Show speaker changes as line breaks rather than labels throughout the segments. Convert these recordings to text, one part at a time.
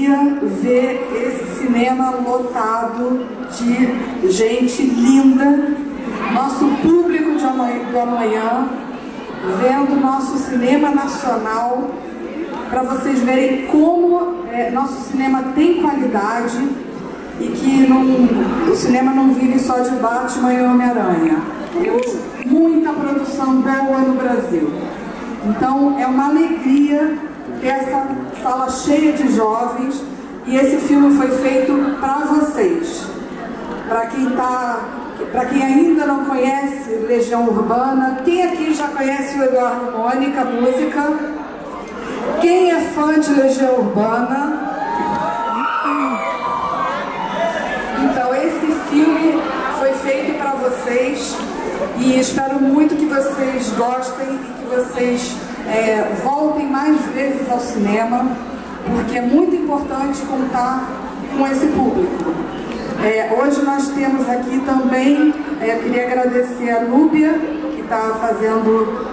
alegria ver esse cinema lotado de gente linda, nosso público do amanhã, vendo nosso cinema nacional, para vocês verem como nosso cinema tem qualidade e que o cinema não vive só de Batman e Homem-Aranha. Temos muita produção boa no Brasil. Então é uma alegria ter essa sala cheia de jovens, e esse filme foi feito para vocês. Para quem ainda não conhece Legião Urbana, quem aqui já conhece o Eduardo e Mônica, música? Quem é fã de Legião Urbana? Então esse filme foi feito para vocês, e espero muito que vocês gostem e que vocês voltem mais vezes ao cinema, porque é muito importante contar com esse público. Hoje nós temos aqui também, eu queria agradecer a Núbia, que está fazendo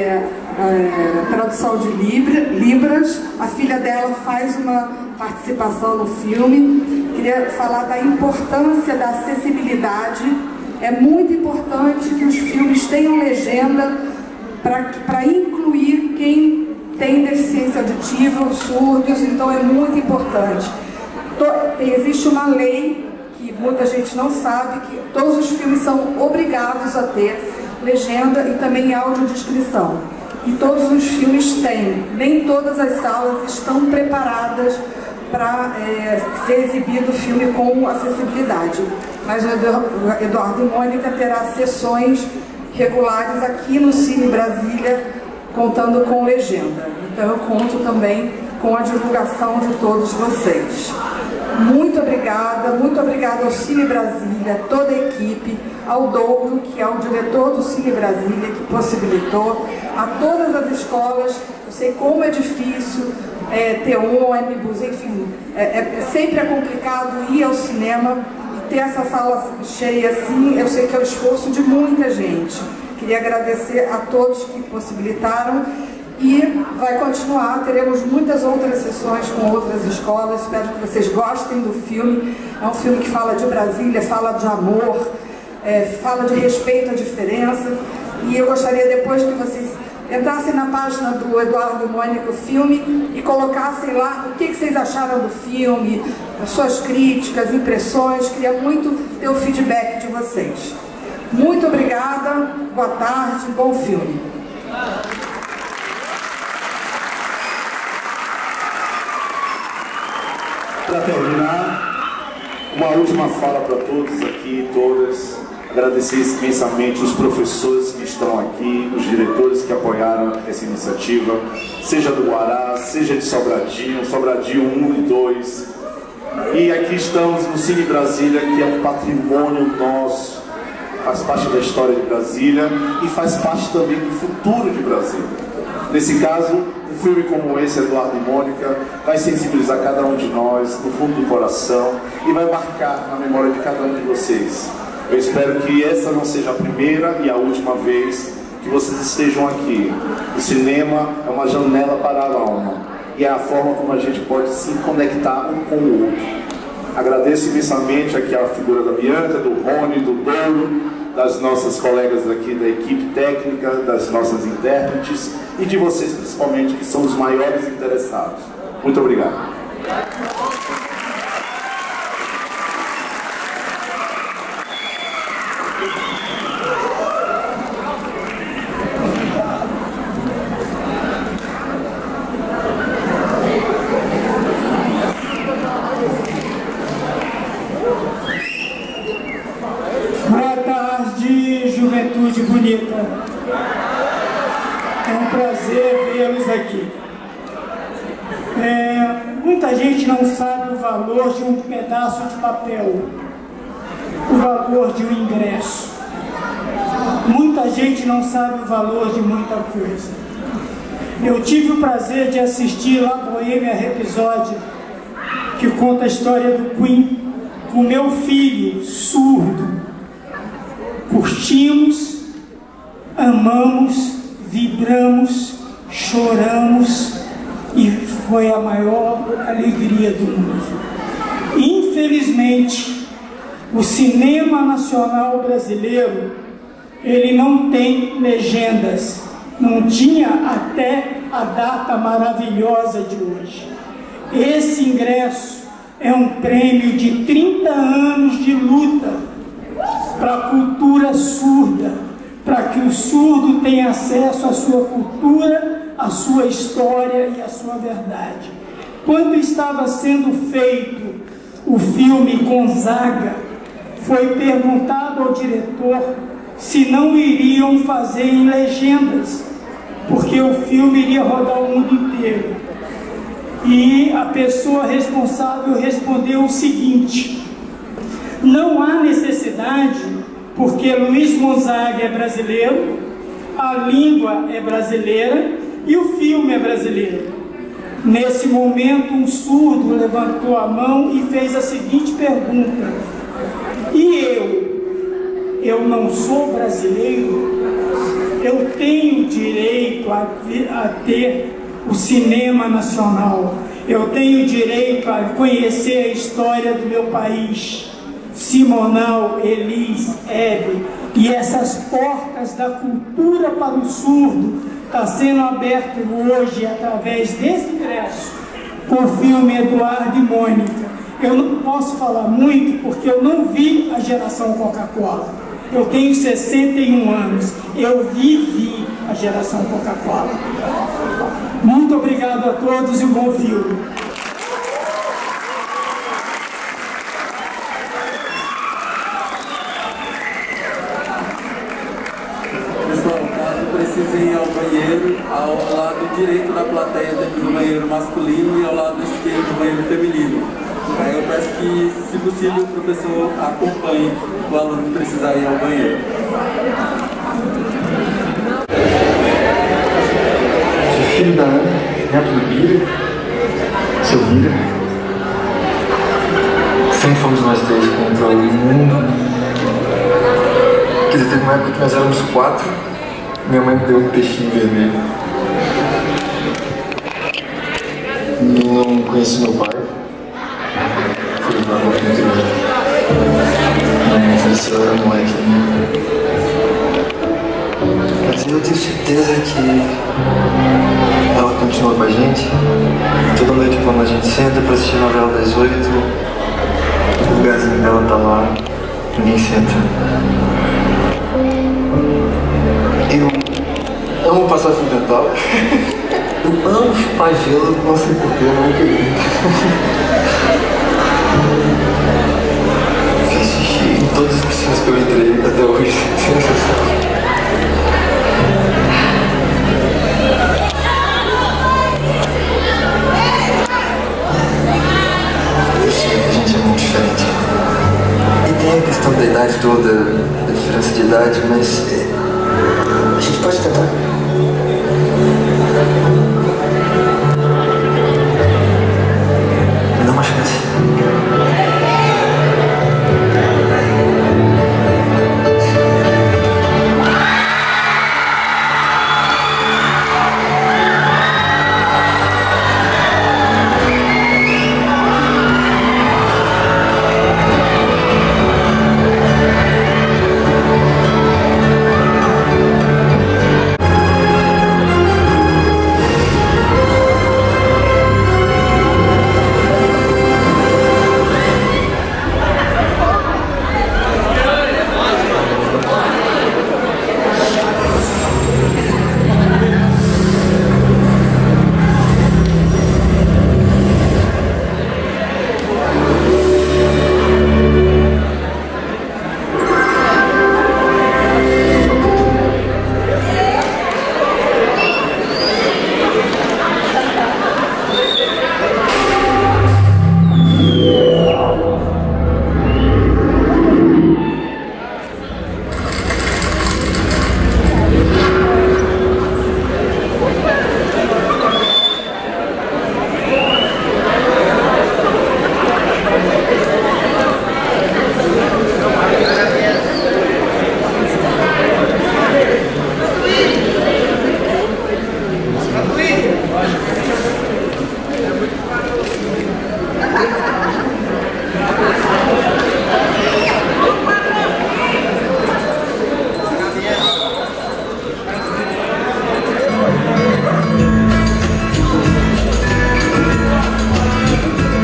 tradução de Libras. A filha dela faz uma participação no filme. Queria falar da importância da acessibilidade. É muito importante que os filmes tenham legenda para incluir quem tem deficiência auditiva, os surdos, então é muito importante. Existe uma lei que muita gente não sabe, que todos os filmes são obrigados a ter legenda e também audiodescrição. E todos os filmes têm. Nem todas as salas estão preparadas para ser exibido o filme com acessibilidade. Mas o Eduardo e Mônica terá sessões regulares aqui no Cine Brasília, contando com legenda. Então eu conto também com a divulgação de todos vocês. Muito obrigada ao Cine Brasília, toda a equipe, ao Douro, que é o diretor do Cine Brasília, que possibilitou, a todas as escolas. Eu sei como é difícil ter ônibus, enfim, sempre é complicado ir ao cinema e ter essa sala cheia assim. Eu sei que é o esforço de muita gente. Queria agradecer a todos que possibilitaram, e vai continuar, teremos muitas outras sessões com outras escolas. Espero que vocês gostem do filme. É um filme que fala de Brasília, fala de amor, fala de respeito à diferença, e eu gostaria depois que vocês entrassem na página do Eduardo e Mônica, o filme, e colocassem lá o que vocês acharam do filme, as suas críticas, impressões. Queria muito ter o feedback de vocês. Muito obrigada, boa tarde, bom filme.
Para terminar, uma última fala para todos aqui, todas. Agradecer imensamente os professores que estão aqui, os diretores que apoiaram essa iniciativa, seja do Guará, seja de Sobradinho, Sobradinho 1 e 2. E aqui estamos no Cine Brasília, que é um patrimônio nosso, faz parte da história de Brasília e faz parte também do futuro de Brasília. Nesse caso, um filme como esse, Eduardo e Mônica, vai sensibilizar cada um de nós no fundo do coração e vai marcar na memória de cada um de vocês. Eu espero que essa não seja a primeira e a última vez que vocês estejam aqui. O cinema é uma janela para a alma e é a forma como a gente pode se conectar um com o outro. Agradeço imensamente aqui a figura da Bianca, do Rony, do Douro, das nossas colegas aqui da equipe técnica, das nossas intérpretes e de vocês principalmente, que são os maiores interessados. Muito obrigado.
Juventude bonita, é um prazer vê-los aqui. Muita gente não sabe o valor de um pedaço de papel, o valor de um ingresso. Muita gente não sabe o valor de muita coisa. Eu tive o prazer de assistir La Bohemia Rhapsody, que conta a história do Queen, com meu filho surdo. Curtimos, amamos, vibramos, choramos e foi a maior alegria do mundo. Infelizmente, o cinema nacional brasileiro, ele não tem legendas, não tinha até a data maravilhosa de hoje. Esse ingresso é um prêmio de 30 anos de luta para a cultura surda, para que o surdo tenha acesso à sua cultura, à sua história e à sua verdade. Quando estava sendo feito o filme Gonzaga, foi perguntado ao diretor se não iriam fazer em legendas, porque o filme iria rodar o mundo inteiro. E a pessoa responsável respondeu o seguinte: não há necessidade, porque Luiz Gonzaga é brasileiro, a língua é brasileira e o filme é brasileiro. Nesse momento, um surdo levantou a mão e fez a seguinte pergunta: e eu? Eu não sou brasileiro? Eu tenho direito a ter o cinema nacional, eu tenho direito a conhecer a história do meu país. Simonal, Elis, Hebe, e essas portas da cultura para o surdo está sendo aberto hoje através desse ingresso com o filme Eduardo e Mônica. Eu não posso falar muito porque eu não vi a geração Coca-Cola. Eu tenho 61 anos, eu vivi a geração Coca-Cola. Muito obrigado a todos e um bom filme.
Pessoal, caso precisem ir ao banheiro, ao lado direito da plateia temos o banheiro masculino e ao lado esquerdo o banheiro feminino. Aí eu peço que, se possível, o professor acompanhe o aluno que precisar ir ao banheiro.
Sou filho da Ana, neto do Bira, seu Bira. Sempre fomos nós três contra o mundo. Quer dizer, teve uma época que nós éramos 4. Minha mãe me deu um peixinho vermelho. Não conheci meu pai. Fui levar uma aventura. Minha mãe faleceu, eu era moleque ainda. Mas eu tenho certeza que ela continua com a gente. Toda noite quando a gente senta pra assistir a novela das 8, o lugarzinho dela tá lá, ninguém senta. Eu amo passar fio dental. Eu amo chupar gelo, não sei porquê, eu não queria. Fiz xixi em todas as piscinas que eu entrei até hoje. Sensacional. Eu sei que a gente é muito diferente. E tem a questão da idade toda, a diferença de idade, mas a gente pode tentar.